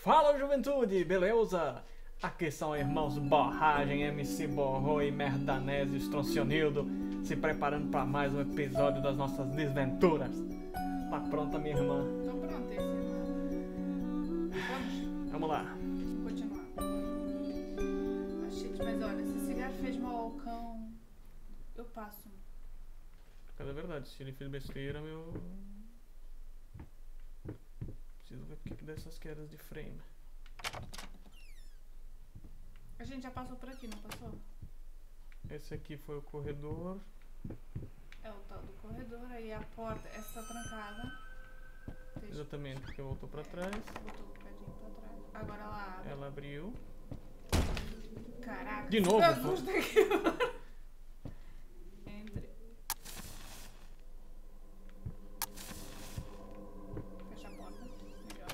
Fala juventude, beleza? Aqui são irmãos Borragem, MC Borro e Merdanese Estroncionildo, se preparando para mais um episódio das nossas desventuras. Tá pronta, minha irmã? Tô prontíssima. Vamos lá. Continuar. Ah, shit, mas olha, se esse cigarro fez mal ao cão, eu passo. Mas é verdade, se ele fez besteira, meu... Preciso ver porque que dá essas quedas de frame. A gente já passou por aqui, não passou? Esse aqui foi o corredor. É o tal do corredor, aí a porta, essa tá trancada. Deixa. Exatamente, porque voltou pra trás. Botou um bocadinho pra trás. Agora ela abre. Ela abriu. Caraca, De novo, esse pô. assusta aqui. Entre. Fecha a porta. Melhor.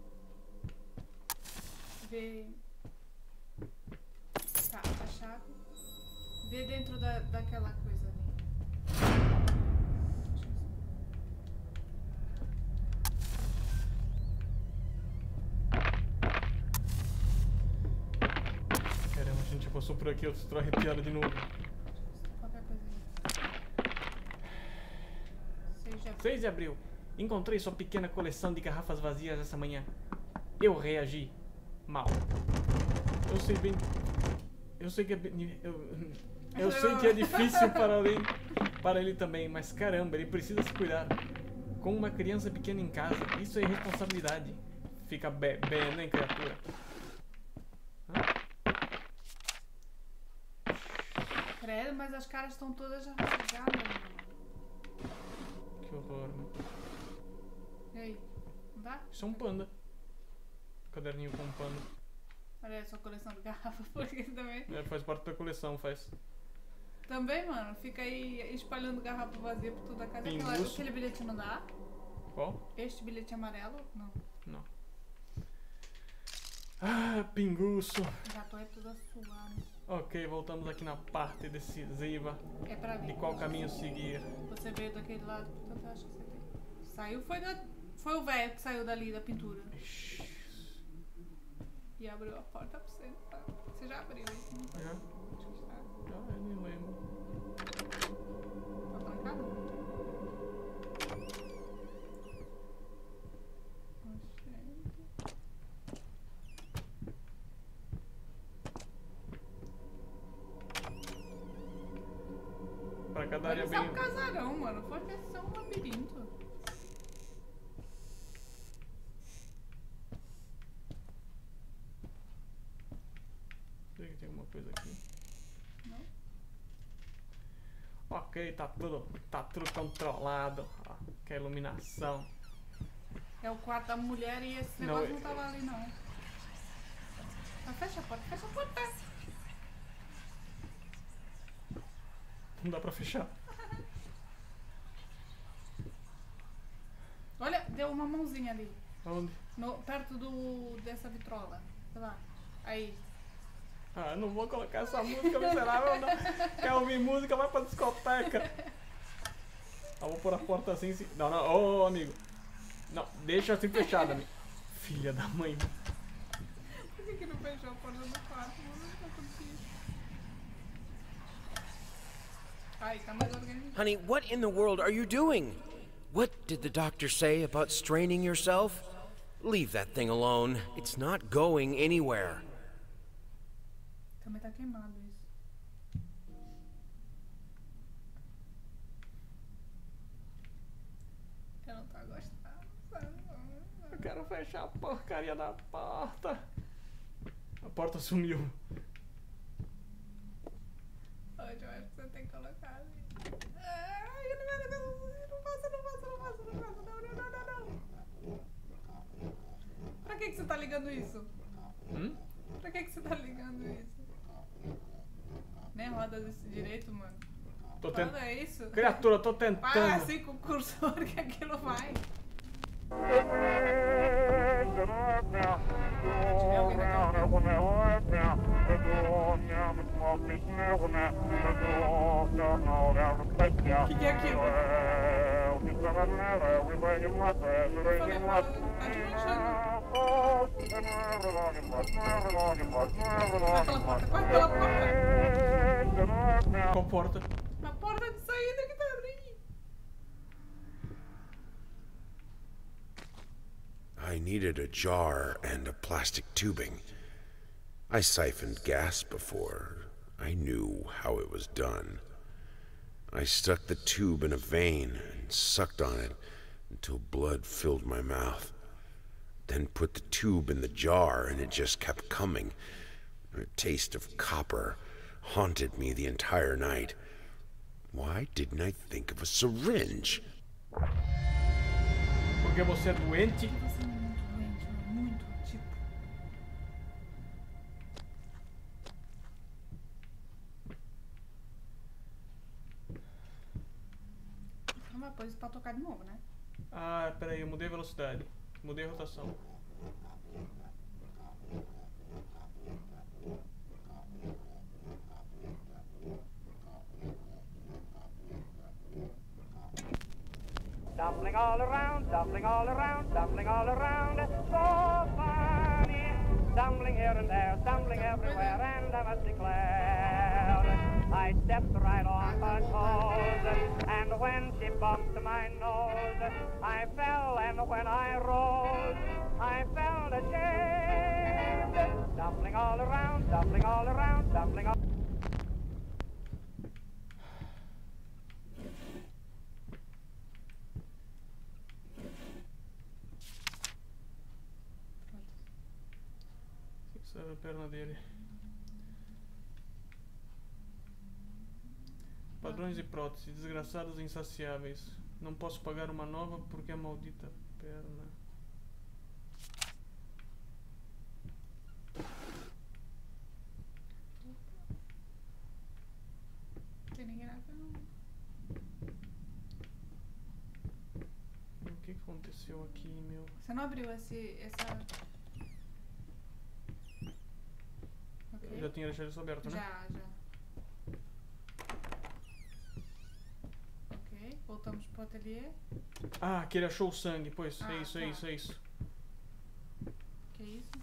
Vê. Tá, a chave. Vê dentro daquela coisa ali. Caramba, a gente já passou por aqui, eu estou arrepiado de novo. Qualquer coisa aí. 6 de abril. Encontrei sua pequena coleção de garrafas vazias essa manhã. Eu reagi mal. Eu sei bem... Eu sei que é... Eu sei que é difícil para ele também, mas caramba, ele precisa se cuidar. Com uma criança pequena em casa, isso é irresponsabilidade. Fica bem, hein, criatura? Credo, mas as caras estão todas rasgadas. Que horror, né? E aí? Não dá? Isso é um panda. Caderninho com um panda. Olha aí a sua coleção de garrafas, porque também. É, faz parte da coleção, faz. Também, mano, fica aí espalhando garrafa vazia por toda a casa. Pinguço. Aquele bilhete não dá? Qual? Este bilhete amarelo? Não. Não. Ah, pinguço. Já tô aí toda suada. Ok, voltamos aqui na parte decisiva É pra de ver. qual caminho seguir. Você veio daquele lado, portanto eu acho que você tem. Saiu, foi o velho que saiu dali da pintura. Ixi, E abriu a porta pra você. Você já abriu isso, né? já? Acho que está. Já, eu nem lembro. Tá trancado? Pra cada área Isso é bem... um casarão, mano. Pode ser um labirinto. Será que tem alguma coisa aqui? Não? Ok, tá tudo controlado. Ó, que a iluminação. É o quarto da mulher e esse Não, negócio não tava ali, não. Mas fecha a porta, fecha a porta. Não dá pra fechar. Olha, deu uma mãozinha ali. Onde? Perto dessa vitrola. Sei lá. Aí. Ah, eu não vou colocar essa música miserável, não. Quer ouvir música, vai pra discoteca. Eu vou pôr a porta assim. Não, ô amigo. Não, deixa assim fechada, amigo. Filha da mãe. Por que não fechou a porta do quarto? Mano, não tá acontecendo. Ai, tá mais organizado. Honey, what in the world are you doing? What did the doctor say about straining yourself? Leave that thing alone. It's not going anywhere. Também tá queimado isso. Eu não tô gostando, sabe? Eu quero fechar a porcaria da porta. A porta sumiu. Hoje eu acho que você tem que colocar ali. Ai, eu não faço, não. Pra que você tá ligando isso? Pra que você tá ligando isso? Nem roda desse direito, mano. Tô tentando. Roda isso. Criatura, eu tô Para tentando. assim com o cursor que aquilo vai. O que é aquilo? Qual porta? A porta de saída que tá abrindo. I needed a jar and a plastic tubing. I siphoned gas before. I knew how it was done. I stuck the tube in a vein and sucked on it until blood filled my mouth. Then put the tube in the jar and it just kept coming. A taste of copper haunted me the entire night. Why didn't I think of a syringe? Porque você é doente? Você é muito doente, muito, tipo. Não vai pôr isso pra tocar de novo, né? Ah, peraí, eu mudei a velocidade. Mudei a rotação. Tumbling all around, tumbling all around, tumbling all around, so funny. Stumbling here and there, stumbling everywhere, and I must declare, I stepped right on her toes, and when she bumped my nose, I fell, and when I rose, I felt ashamed. Tumbling all around, tumbling all around, tumbling all. Fixar a perna dele. Padrões e próteses, desgraçados e insaciáveis. Não posso pagar uma nova porque a maldita perna. Tem ninguém lá, não. O que aconteceu aqui, meu? Você não abriu essa... Ok. Eu já tinha deixado isso aberto, né? Já. Ok, voltamos pro ateliê. Ah, que ele achou o sangue. Pois, Ah, é isso, tá. é isso, é isso. Que isso?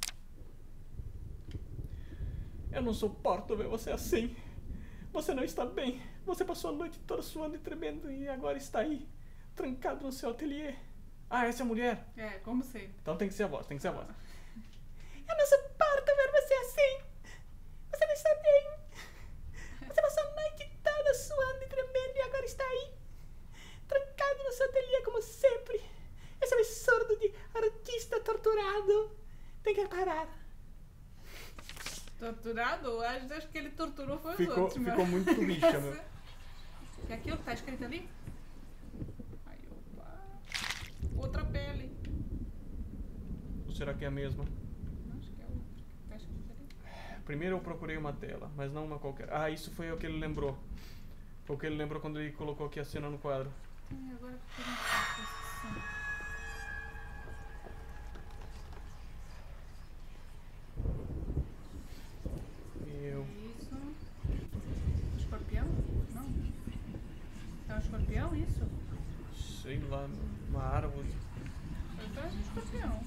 Eu não suporto ver você assim. Você não está bem. Você passou a noite toda suando e tremendo e agora está aí, trancado no seu ateliê. Ah, essa é a mulher. É, como sempre. Então tem que ser a voz, tem que ser a voz. Eu não suporto ver você assim. Você não está bem. Você passou a noite toda suando e tremendo e agora está aí, trancado no seu ateliê como sempre. Esse absurdo de artista torturado tem que parar. Torturado? Acho que ele torturou foi os outros, Ficou muito bicha, meu. É aquilo que tá escrito ali? Ai, opa. Outra pele. Ou será que é a mesma? Acho que é outra que tá escrito ali. Primeiro eu procurei uma tela, mas não uma qualquer. Ah, isso foi o que ele lembrou. Foi o que ele lembrou quando ele colocou aqui a cena no quadro. Ai, agora que eu não faço esse som. Meu. Isso. Escorpião? Não. É um escorpião isso? Sei lá, uma árvore. Parece um escorpião.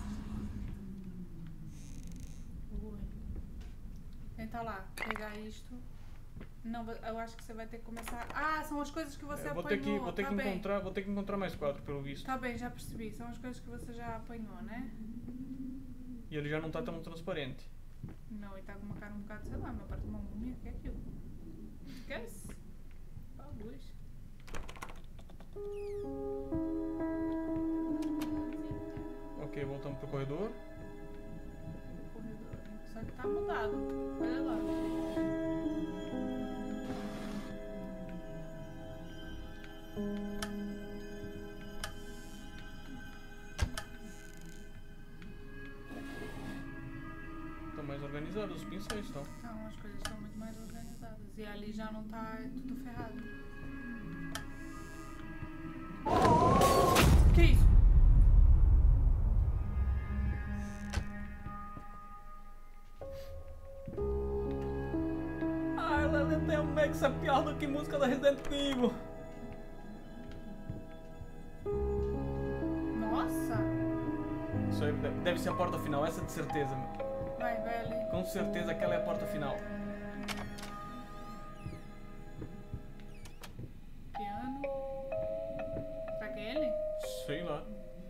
Ui. Tenta lá, pegar isto. Não, eu acho que você vai ter que começar. Ah, são as coisas que você Vou apanhou. ter Tá que bem. vou ter que encontrar mais quadro, pelo visto. Tá bem, já percebi. São as coisas que você já apanhou, né? E ele já não tá tão transparente. Não, e tá com uma cara um bocado, sei lá, meu parece uma múmia. O que é aquilo? Esquece. Tá a luz. Ok, voltamos pro corredor. Corredor. Só que tá mudado. Olha lá. Estão mais organizados os pincéis, então. Não, as coisas estão muito mais organizadas. E ali já não tá tudo ferrado. Que isso? Ah, ela tem um mix pior do que música da Resident Evil. Isso aí deve ser a porta final, essa de certeza, meu. Vai ali. Com certeza aquela é a porta final. Piano. Será que é ele? Sei lá.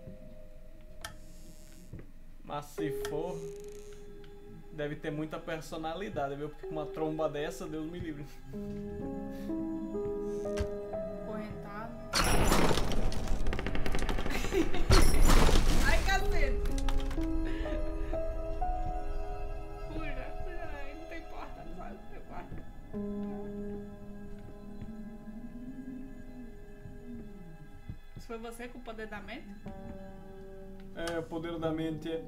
Mas se for, deve ter muita personalidade, viu? Porque com uma tromba dessa, Deus me livre. Correntado. Ai, cacete. Fuja. Ai, não tem porta, não sabe? Não tem porta. Isso foi você com o poder da mente? É, o poder da mente é...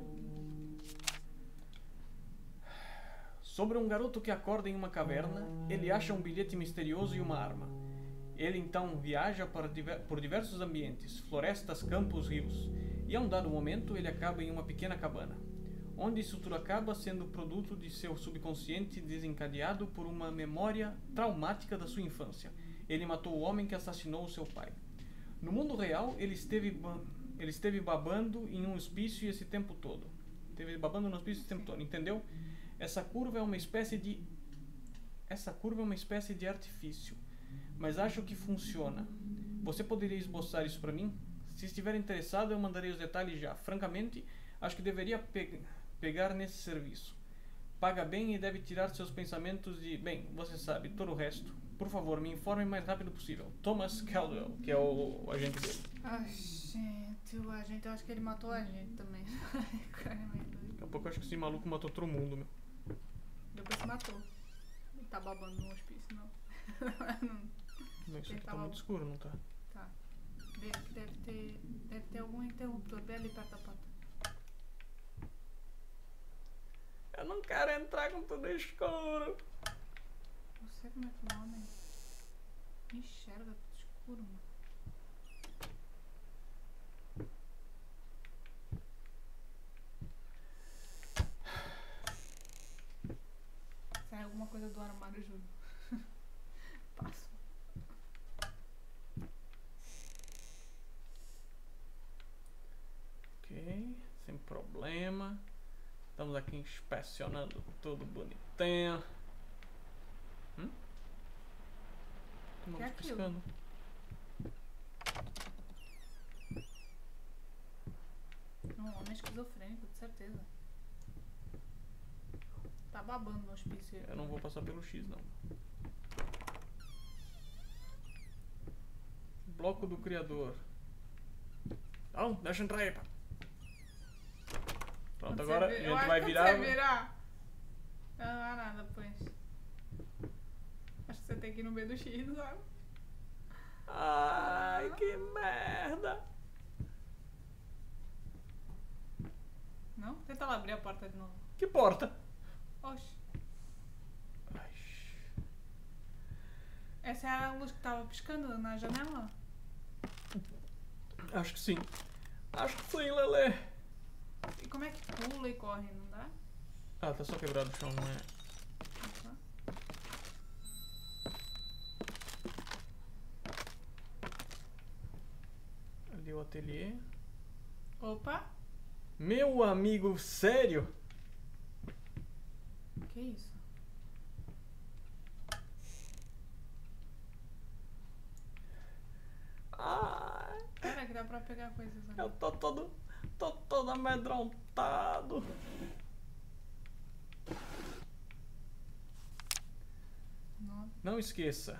Sobre um garoto que acorda em uma caverna, ele acha um bilhete misterioso e uma arma. Ele então viaja por diversos ambientes, florestas, campos, rios, e a um dado momento ele acaba em uma pequena cabana, onde isso tudo acaba sendo produto de seu subconsciente desencadeado por uma memória traumática da sua infância. Ele matou o homem que assassinou seu pai. No mundo real, ele esteve babando em um hospício esse tempo todo. Entendeu? Essa curva é uma espécie de artifício, mas acho que funciona. Você poderia esboçar isso para mim? Se estiver interessado, eu mandarei os detalhes já. Francamente, acho que deveria pegar nesse serviço. Paga bem e deve tirar seus pensamentos de... Bem, você sabe, todo o resto. Por favor, me informe o mais rápido possível. Thomas Caldwell, que é o agente dele. Ai, gente, o agente, eu acho que ele matou a gente também. Daqui a pouco eu acho que esse maluco matou todo mundo, meu. Depois se matou. Não tá babando no hospício, não. Não, isso aqui tá muito escuro, não tá? Tá. Deve ter algum interruptor bem ali perto da porta. Eu não quero entrar com tudo escuro. Não sei como é que o homem enxerga tudo escuro, mano. Sai alguma coisa do armário, Júlio. Passo. Ok, sem problema. Estamos aqui inspecionando tudo bonitinho. Tem uma Que é luz aquilo? piscando. Um homem esquizofrênico, de certeza. Tá babando no hospício. Eu não vou passar pelo X, não. Bloco do criador. Não, deixa eu entrar aí, pá. Pronto, agora a gente vai virar. Você virar. Não há nada, pois. Acho que você tem que ir no meio do X, sabe? Ai, que merda. Não? Tenta lá abrir a porta de novo. Que porta? Oxi. Ai, Essa era a luz que tava piscando na janela? acho que sim. Acho que sim, Lelê. E como é que pula e corre? Não dá? Ah, tá só quebrado o chão, não é? Tá. Ali o ateliê. Opa! Meu amigo, sério? Que isso? Ai, Pera que dá pra pegar coisas ali. eu tô todo amedrontado. Não. Não esqueça.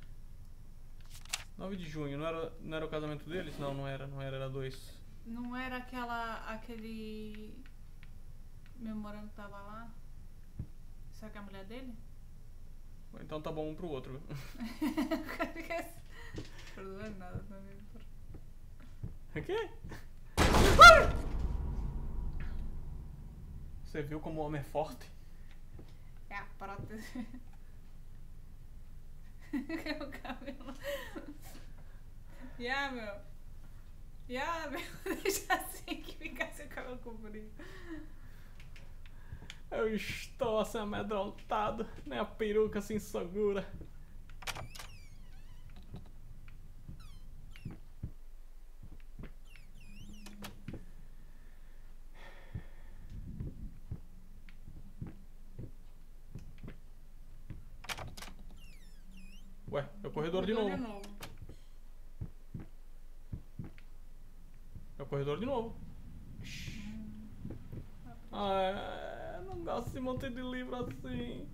9 de junho, não era o casamento deles? Não, não era, era 2. Não era aquele memorando que tava lá? Será que é a mulher dele? Então tá bom um pro outro. Perdoa nada também. O quê? Você viu como o homem é forte? É a prótese. O cabelo. Meu. Deixa assim que fica seu cabelo comprido. Eu estou assim amedrontado, nem a peruca se segura. Ué, é o corredor de novo. É o corredor de novo. Ah, não gosto de monte de livro assim.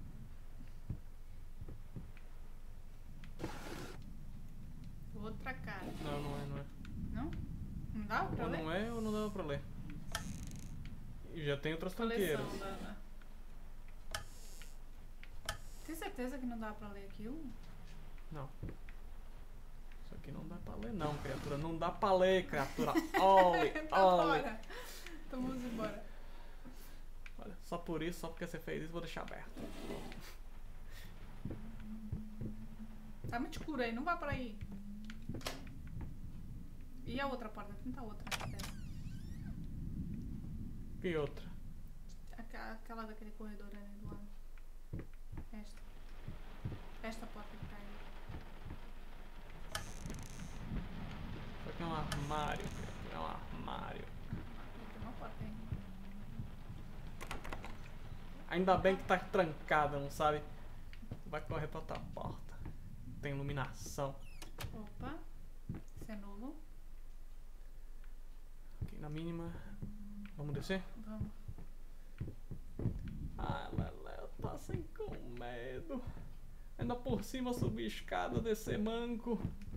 Outra cara. Não, não é, não é. Não? Não dá pra Ou ler? não é ou não dava pra ler. E já tem outras Coleção tranqueiras. da Ana. Tem certeza que não dá pra ler aquilo? Não. Isso aqui não dá pra ler não, criatura. Não dá pra ler, criatura. Olhe, Tá olhe. fora. Então vamos embora. Olha, só por isso, só porque você fez isso, vou deixar aberto. Tá muito escuro aí, não vai por aí. E a outra porta? Tenta a outra. E outra? Aquela daquele corredor ali do lado. Esta porta que tá aí. Isso aqui é um armário, criatura. É um armário. Tem uma porta aí. Ainda bem que tá trancada, não sabe? Vai correr pra outra porta. Tem iluminação. Opa. Isso é novo. Aqui na mínima. Vamos descer? Vamos. Ah, Lelé, tá assim com medo. Ainda por cima subir escada, descer manco.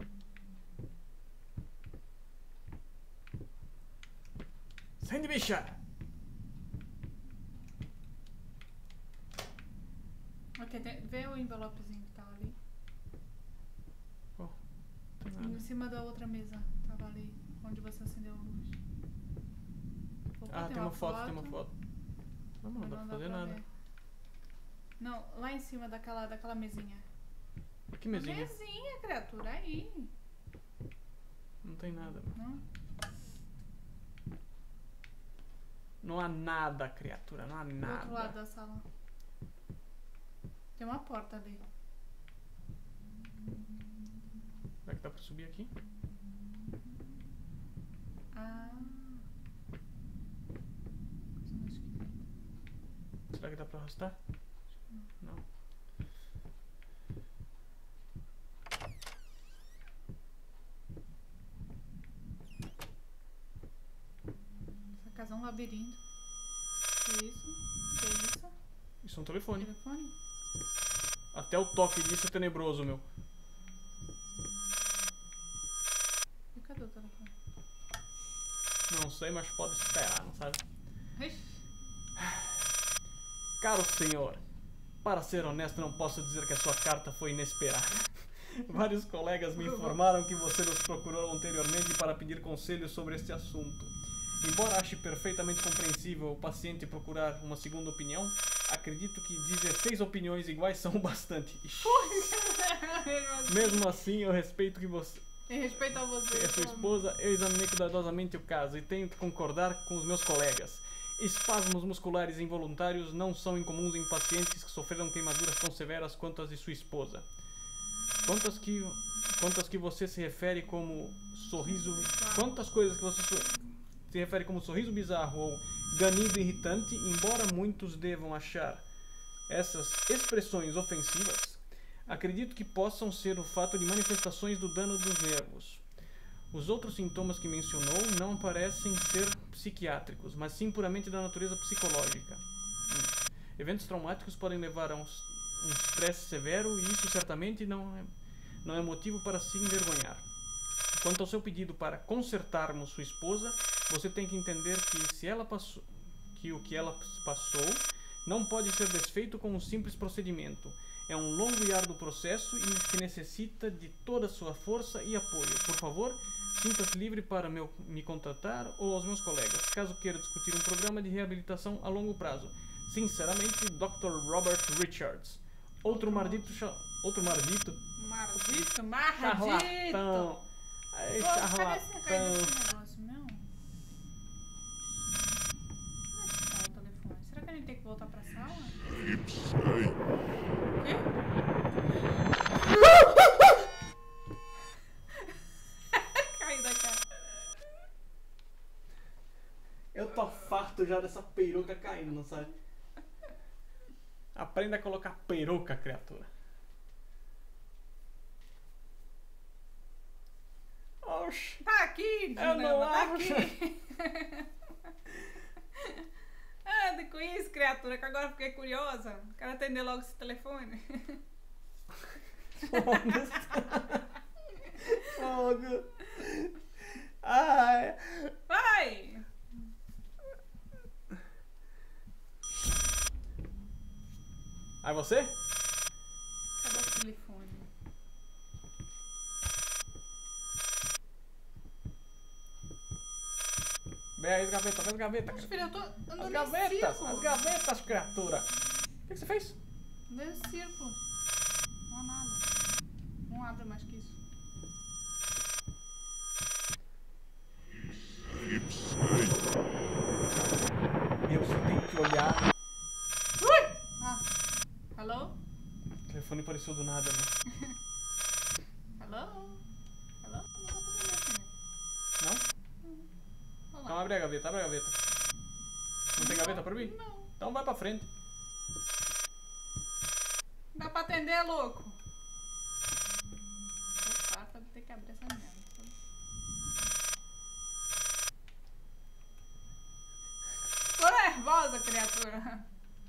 Sende, bicha! Ok, vê o envelopezinho que tava ali. Oh, tem nada. Em cima da outra mesa. Tava ali, onde você acendeu a luz. Opa, Ah, tem uma foto, tem uma foto. Não, não Mas dá pra fazer pra nada. ver. Não, lá em cima daquela mesinha. Que mesinha? Mesinha, criatura, aí. Não tem nada. Não? Não há nada, criatura. Não há Do outro lado nada. da sala. Tem uma porta ali. Será que dá pra subir aqui? Ah. Coisa mais esquisita. Será que dá pra arrastar? Não. Essa casa é um labirinto. Que isso? Que isso? Isso é um telefone. Telefone? Até o toque disso é tenebroso, meu. E cadê o telefone? Não sei, mas pode esperar, não sabe? Ixi. Caro senhor, para ser honesto, não posso dizer que a sua carta foi inesperada. Vários colegas me informaram que você nos procurou anteriormente para pedir conselhos sobre este assunto. Embora ache perfeitamente compreensível o paciente procurar uma segunda opinião, acredito que 16 opiniões iguais são o bastante. Ixi. Mesmo assim, eu respeito que você Em respeito a você. e a sua esposa, eu examinei cuidadosamente o caso e tenho que concordar com os meus colegas. Espasmos musculares involuntários não são incomuns em pacientes que sofreram queimaduras tão severas quanto as de sua esposa. Quantas que você se refere como sorriso... Quantas coisas que você se refere como sorriso bizarro ou ganido irritante, embora muitos devam achar essas expressões ofensivas, acredito que possam ser o fato de manifestações do dano dos nervos. Os outros sintomas que mencionou não parecem ser psiquiátricos, mas sim puramente da natureza psicológica. Eventos traumáticos podem levar a um estresse severo e isso certamente não é motivo para se envergonhar. Quanto ao seu pedido para consertarmos sua esposa, você tem que entender que o que ela passou não pode ser desfeito com um simples procedimento. É um longo e árduo processo e que necessita de toda a sua força e apoio. Por favor, sinta-se livre para me contratar ou aos meus colegas, caso queira discutir um programa de reabilitação a longo prazo. Sinceramente, Dr. Robert Richards. Outro mardito... Mardito, mardito. Charlatão. Ai, Pô, cadê charlatão. esse negócio, meu? Onde é que tá o telefone? Será que a gente tem que voltar pra sala? O quê? Caiu da cara. Eu tô farto já dessa peruca caindo, não sabe? Aprenda a colocar peruca, criatura. Eu não tá acho. aqui. Anda com isso, criatura, que agora eu fiquei curiosa. Quero atender logo esse telefone. Fogo. Ai. Vai! Aí você? Cadê o telefone? Vem aí, gaveta, vem as gavetas. Poxa, filho, eu tô As andando em gavetas, círculo. as gavetas, criatura. O que você fez? Andando em círculo. Não há nada. Não abre mais que isso. Eu só tenho que olhar. Ah. Alô? O telefone apareceu do nada, né? Alô? Alô? Não tá fazendo assim, né? Não? Olha Então lá. abre a gaveta, abre a gaveta. Não tem gaveta pra mim? Não. Então vai pra frente. Dá pra atender, louco? Opa, vai ter que abrir essa merda. Tô nervosa, criatura.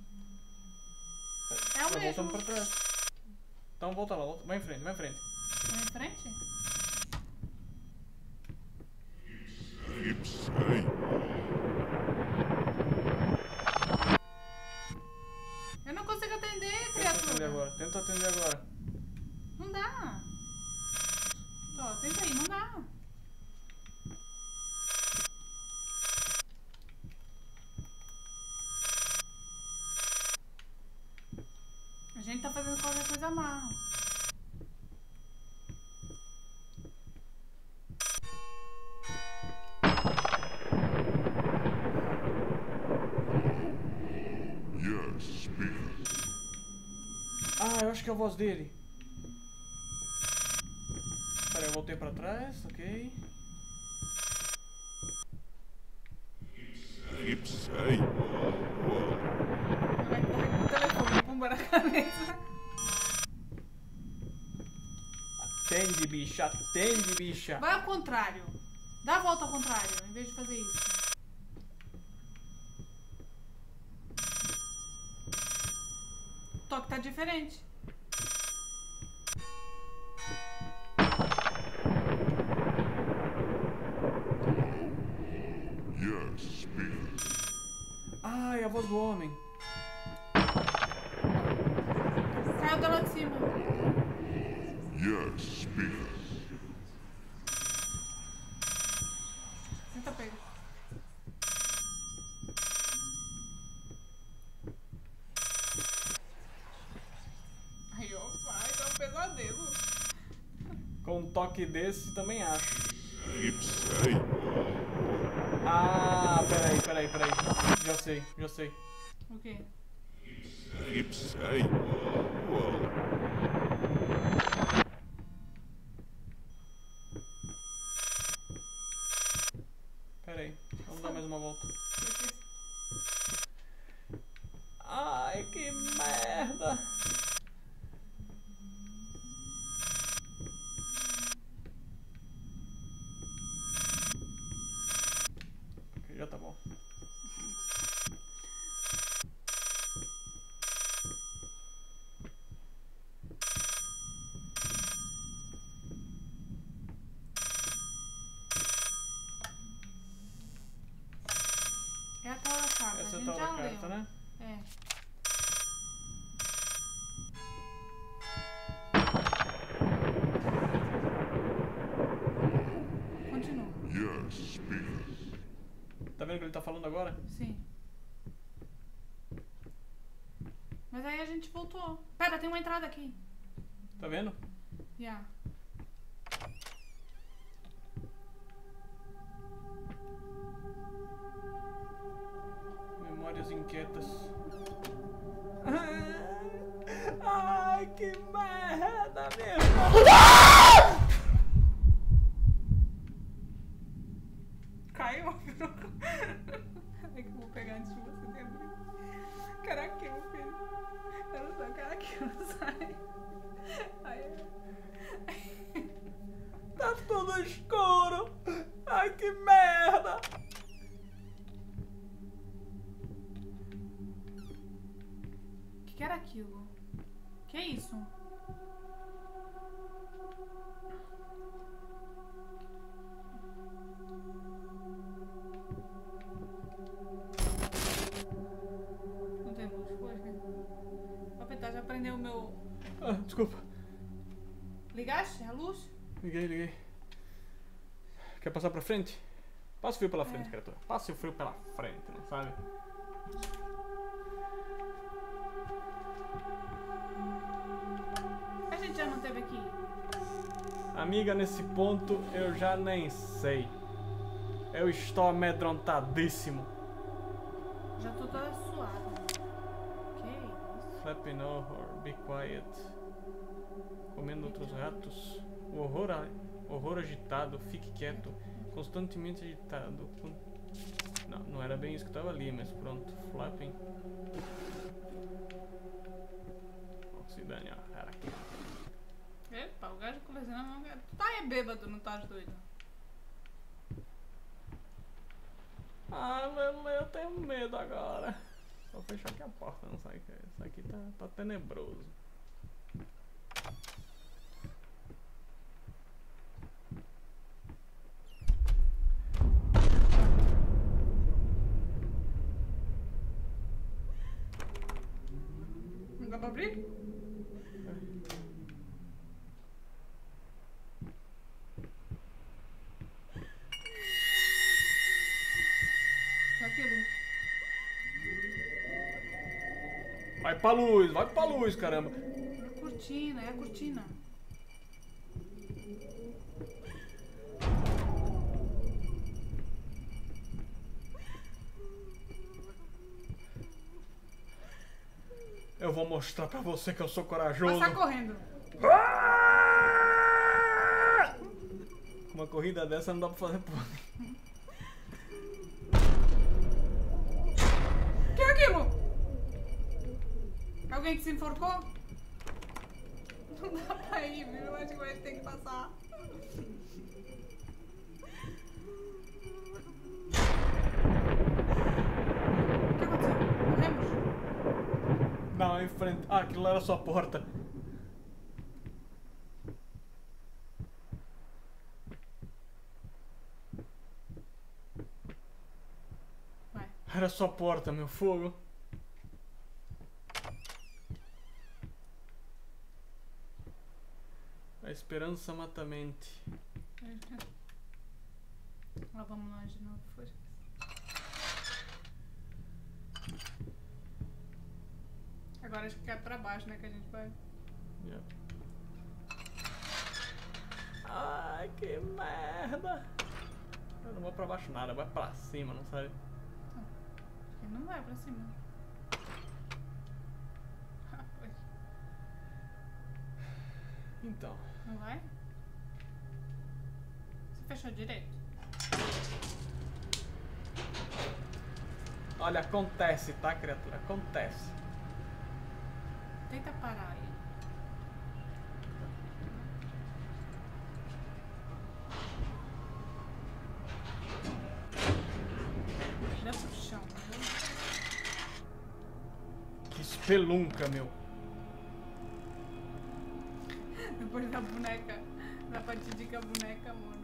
É o Vai mesmo. voltando pra trás. Então volta lá, volta. Vai em frente, vai em frente. Vamos em frente? Eu não consigo atender, Tenta atender criatura. agora, tenta atender agora. Não dá. Ó, tenta aí, não dá. A gente tá fazendo qualquer coisa mal. Ah, eu acho que é a voz dele. Pera aí, eu voltei pra trás, ok. Vai correr com o telefone, pumba na cabeça. Atende, bicha, atende, bicha. Vai ao contrário. Dá a volta ao contrário, em vez de fazer isso. O toque tá diferente. Ah, é a voz do homem. Caiu do lado de cima. Tenta pegar. Aí, ó, vai, tá um pesadelo. Com um toque desse, também acho. Ah, peraí. Já sei. O quê? Peraí, vamos dar mais uma volta. Ai, que merda. Ok, já tá bom. É a tal da carta. Essa a é a gente tal já da carta, leu. né? É. Continua. Tá vendo o que ele tá falando agora? Sim. Mas aí a gente voltou. Pera, tem uma entrada aqui. Tá vendo? Já. Memórias inquietas. Ai, que merda, meu irmão. Caiu? Peraí que eu vou pegar antes de você abrir. Caraca, meu filho. Eu não sei, caraca, eu não sai. Ai, Tá tudo escuro. Ai, que Ligaste a luz? Liguei. Quer passar pra frente? Passa o fio pela frente, criatura. Passa o fio pela frente, não sabe? A gente já não teve aqui. Amiga, nesse ponto eu já nem sei. Eu estou amedrontadíssimo. Já tô toda suada. Que isso? Flapping horror, be quiet. Comendo outros ratos. O horror agitado, fique quieto. Constantemente agitado. Não era bem isso que estava ali, mas pronto. Flapping. Oxidânia, era aqui. Epa, o gajo coleciona. Tu tá aí bêbado, não tá doido? Ah, Lele, eu tenho medo agora. Vou fechar aqui a porta, não sai. Isso aqui tá tenebroso. Não dá pra abrir? É aquilo. Vai pra luz, caramba. É a cortina, é a cortina. Eu vou mostrar pra você que eu sou corajoso. Passar correndo. Uma corrida dessa não dá pra fazer porra. Que é aquilo? Alguém que se enforcou? Não dá pra ir, viu? Eu acho que vai ter que passar. O que aconteceu? Morremos? Não, em frente. Ah, aquilo lá era só a porta. Vai. Era só a porta, meu fogo. A esperança mata a mente. Lá vamos nós de novo. Foi. Agora acho que é pra baixo, né? Que a gente vai. Yeah. Ai, que merda. Eu não vou pra baixo nada, vai pra cima, não sabe? Acho que não vai pra cima. Foi. Então. Não vai? Você fechou direito? Olha, acontece, tá, criatura? Acontece. Tenta parar aí. Dá pro chão, viu? Que espelunca, meu. Depois da boneca, da patidica boneca, mano.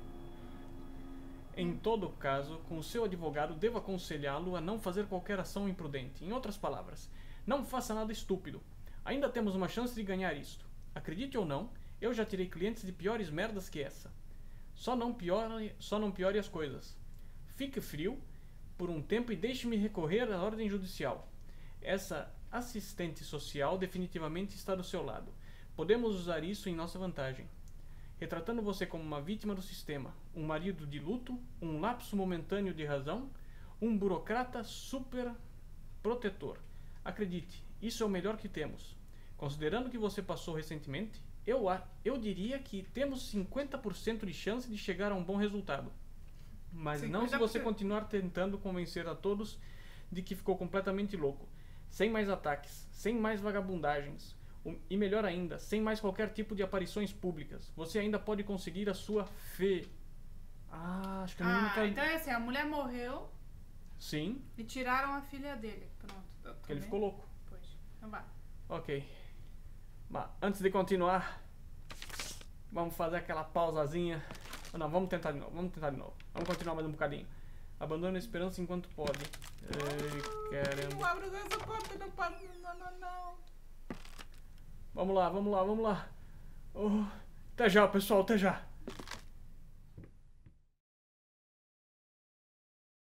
Em todo caso, com seu advogado, devo aconselhá-lo a não fazer qualquer ação imprudente. Em outras palavras, não faça nada estúpido. Ainda temos uma chance de ganhar isto. Acredite ou não, eu já tirei clientes de piores merdas que essa. Só não piore as coisas. Fique frio por um tempo e deixe-me recorrer à ordem judicial. Essa assistente social definitivamente está do seu lado. Podemos usar isso em nossa vantagem. Retratando você como uma vítima do sistema, um marido de luto, um lapso momentâneo de razão, um burocrata super protetor. Acredite, isso é o melhor que temos. Considerando que você passou recentemente, eu diria que temos 50% de chance de chegar a um bom resultado. Mas não se você 50%. continuar tentando convencer a todos de que ficou completamente louco. Sem mais ataques, sem mais vagabundagens. E melhor ainda, sem mais qualquer tipo de aparições públicas. Você ainda pode conseguir a sua fé. Ah, acho que a menina tá... Então é assim, a mulher morreu Sim, e tiraram a filha dele. Pronto. porque ele ficou louco. Pois. Então vai. Ok. Mas antes de continuar, vamos fazer aquela pausazinha. Não, vamos tentar de novo. Vamos continuar mais um bocadinho. Abandone a esperança enquanto pode. Ei, caramba. Não abre essa porta, não para. Não. Vamos lá. Oh, até já, pessoal, até já.